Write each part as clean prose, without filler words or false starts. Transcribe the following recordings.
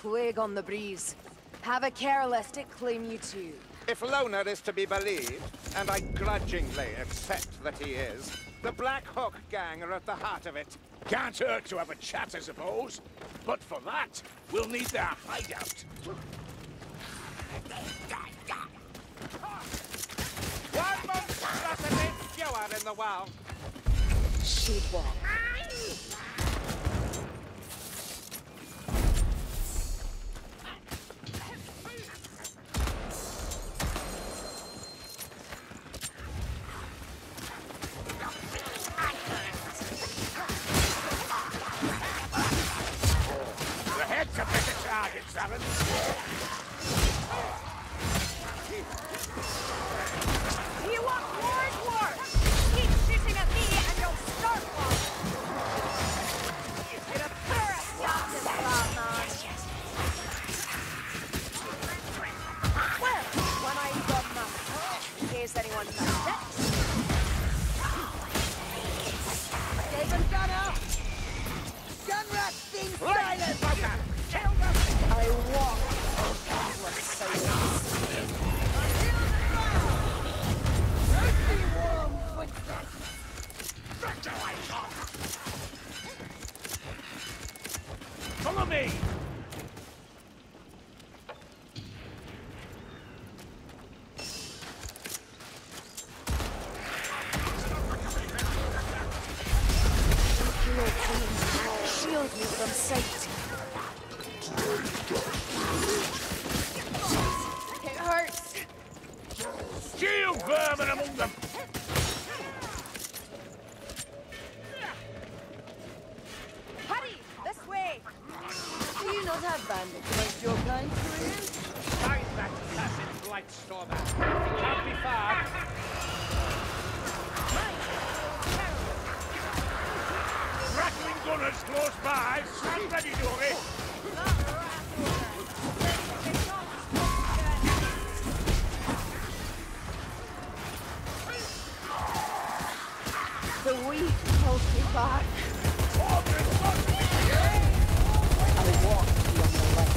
plague on the breeze. Have a care lest it claim you too. If Loner is to be believed, and I grudgingly accept that he is, the Black Hook gang are at the heart of it. Can't hurt to have a chat, I suppose. But for that, we'll need their hideout. One monstrosity fewer in the world. She'd walk. The head's a better target, Savin. You want war? Keep shooting at me and you'll start one! You're a poor assassin, Batman! Well, when I've got my in case anyone missed it. David Gunner! Gunrat things silent! I walk on countless sailors. Follow me! Shield you from sight. It hurts. Shield vermin among them! Hurry! This way! Do you not have bandits amongst your kind, Korean? Find that acid blight stormer. It can't be far. Rattling gunners close by! Stand ready, Dory! The weak holds me back. I walk beyond the light.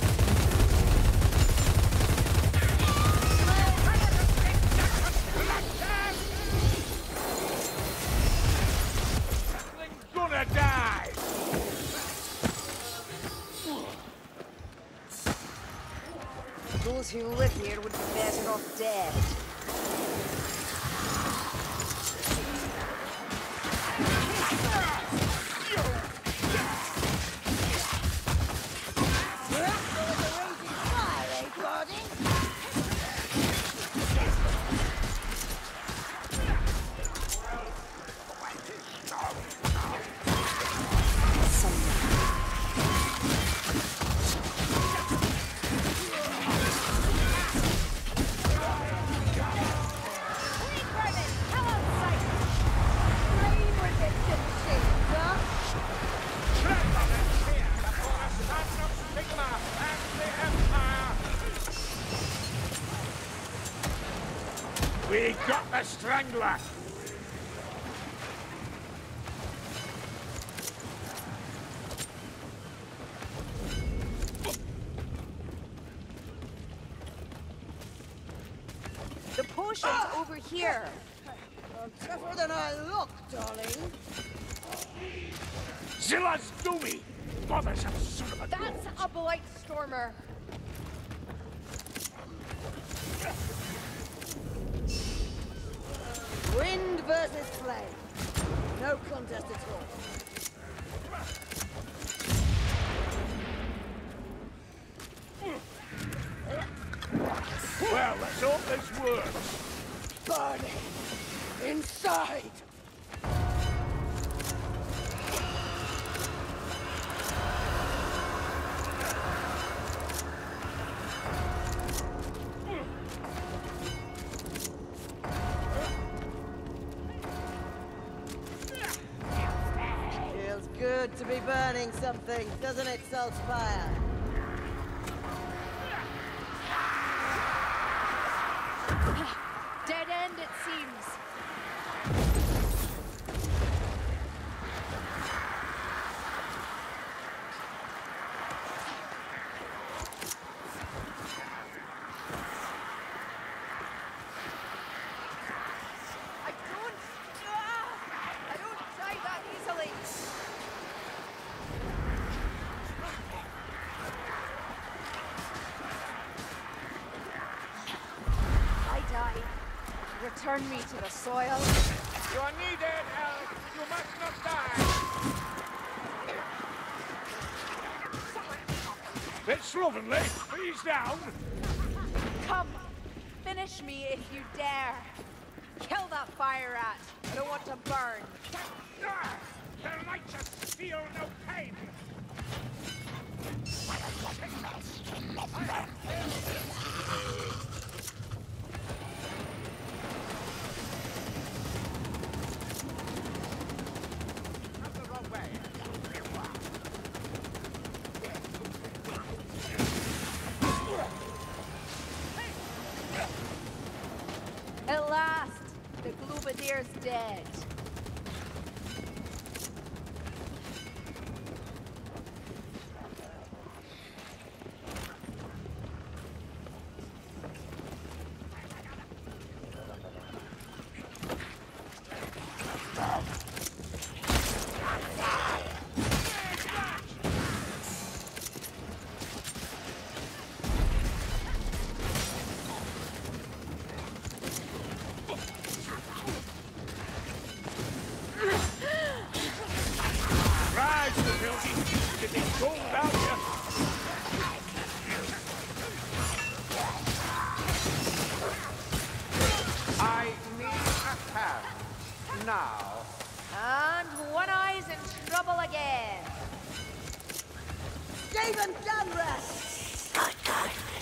Gonna die! Those who live here would be better off dead. We got the Strangler! The potion's over here. I'm tougher than I look, darling. Zilla's Doomy! Bothersome son of a That's a blight stormer. Wind versus flame. No contest at all. Well, let's hope this works. Burning inside. Feels good to be burning something, doesn't it, Saltspire? Dead end, it seems. return me to the soil? You are needed, Elf! You must not die! Bit slovenly. Ease down. Come, finish me if you dare. Kill that fire rat. I don't want to burn. Ah, the righteous feel no pain. Not the wrong way. At last, the Glubadier's dead. Rise, Matilda. Getting cold out here. I need a hand. Now. And One Eye's in trouble again. Stephen Dunras!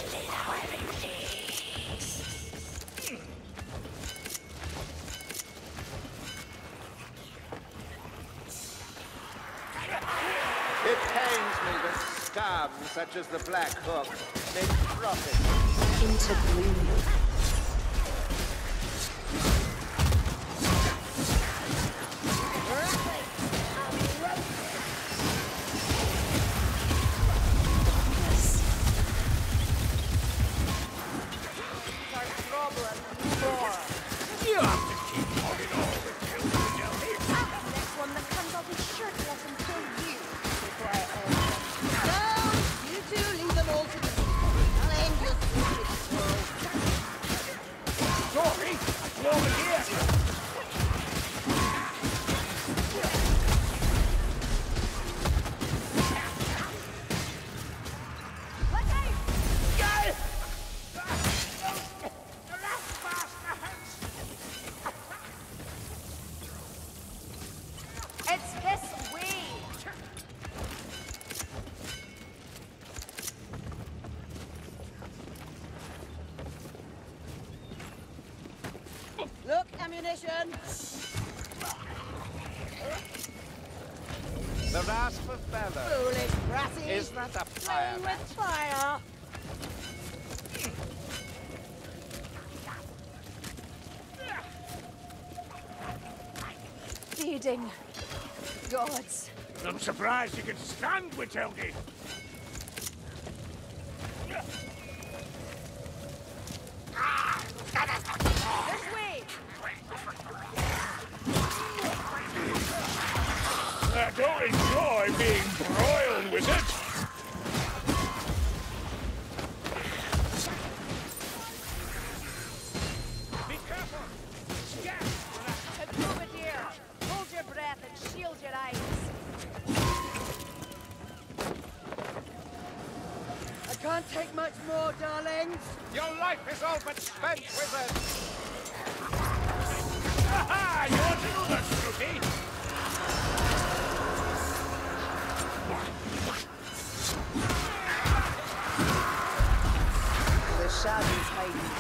It pains me that scum such as the Black Hook make profit. Into bloom. Our problem more. You have to keep hogging all the kills, Next one that comes out his shirt, let him kill you before I end him. No! You two leave them all to me. I'll end your stupid world. Sorry, I'm over here. Let out! Guy! The last bastards! It's his way. Look, ammunition! The rasp of valor. Foolish brassies! Is that a Playing fire? with fire! Feeding. Gods. I'm surprised you can stand Witelgi. This way. I don't enjoy being broiled with it. Be careful! Scat! To Glubadier. Hold your breath and shield your eyes. I can't take much more, darlings! Your life is all but spent, wizard! Aha! You want another, Snooty? The shadows hiding.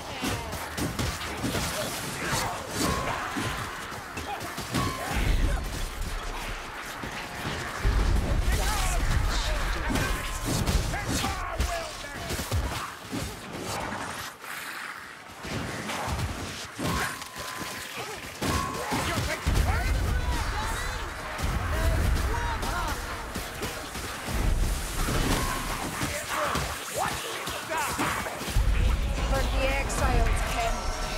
For the exiles, Ken.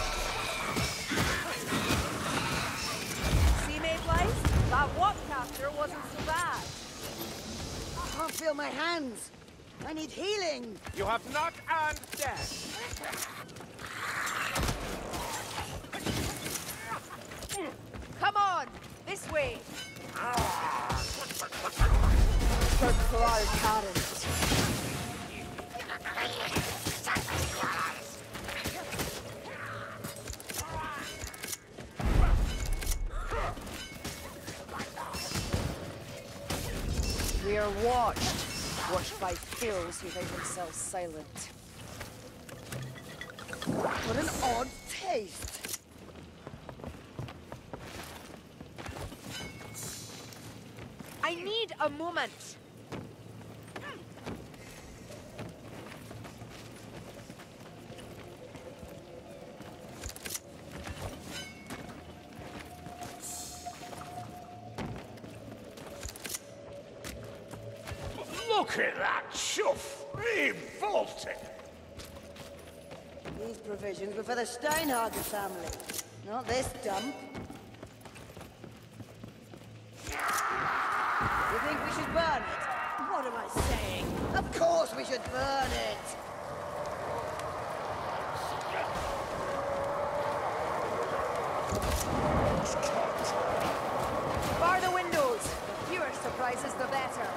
See, Mayflies? That walk after wasn't so bad. I can't feel my hands! I need healing! You have not earned death. Come on, this way. Clawed parents. We are watched by fools who make themselves silent. What an odd taste. I need a moment. Look at that chuff! Revolting! These provisions were for the Steinhagen family, not this dump. You think we should burn it? What am I saying? Of course we should burn it! Bar the windows. The fewer surprises, the better.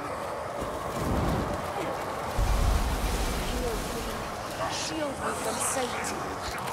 Shield me from Satan.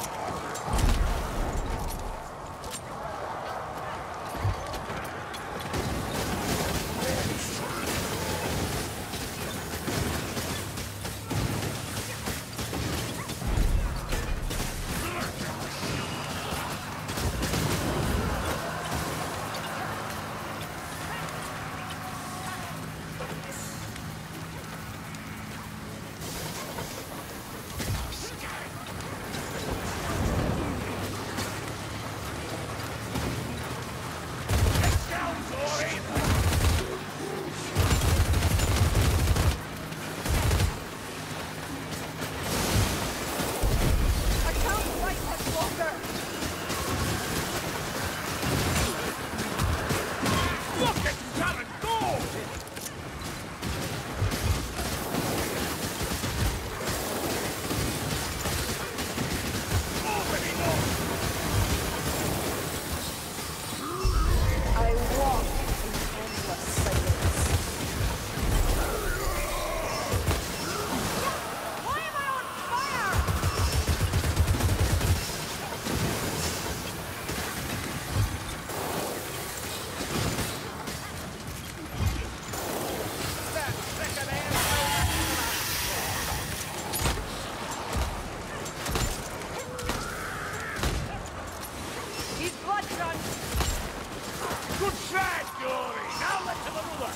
Good shot, Glory! Now let to the ruler!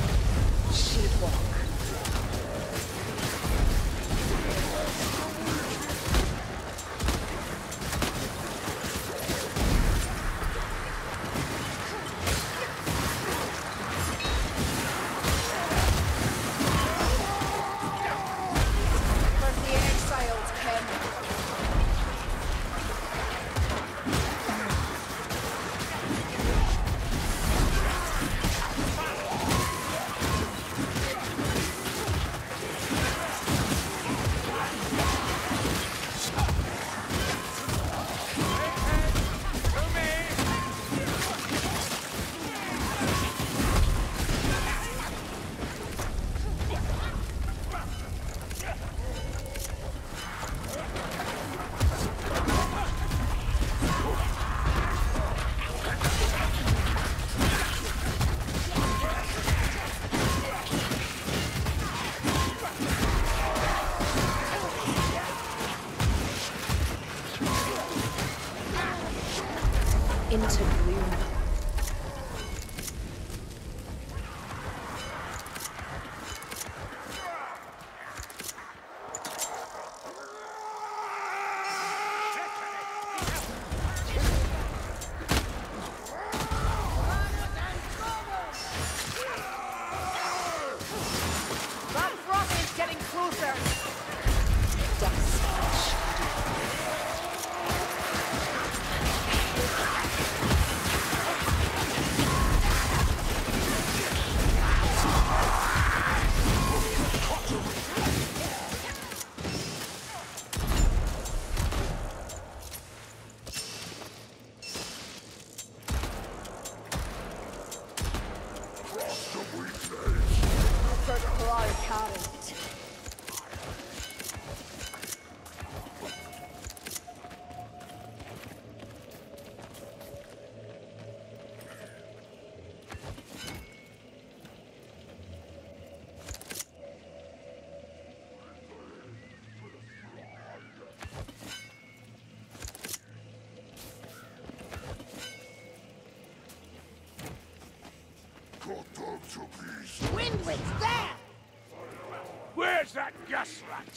For the exiles, Ken. Into gloom. That frog is getting closer. Findwich, there! Where's that gas rat?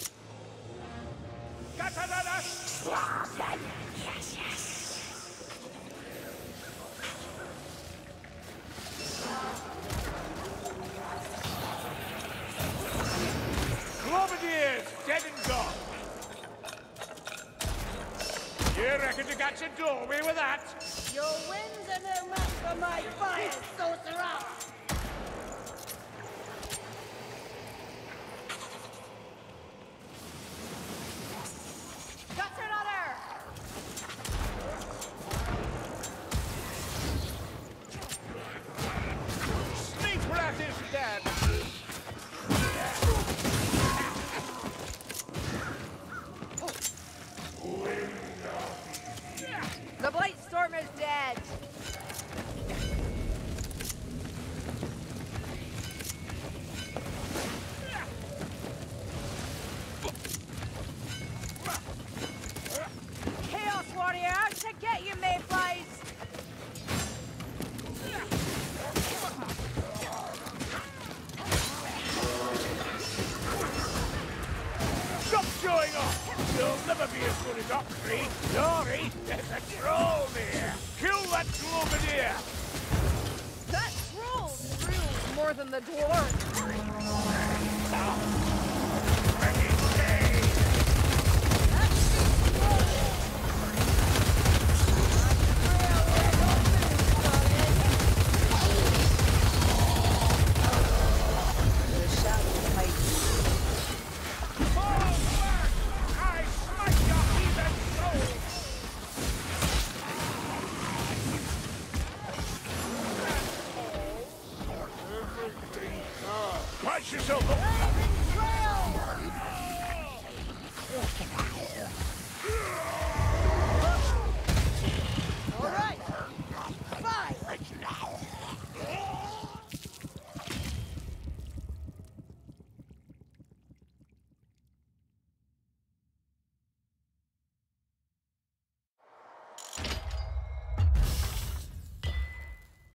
Globadiers, dead and gone. You reckon to catch a doorway with that? Your winds are no match for my fire, sorcerer! Got another! Sneak rat is dead. The Blightstorm is dead. Chaos Warrior, out to get you, Mayflies! Stop showing off! You'll never be as good as Oxley. Sorry, there's a troll there. Kill that Globadier! That troll rules more than the dwarf.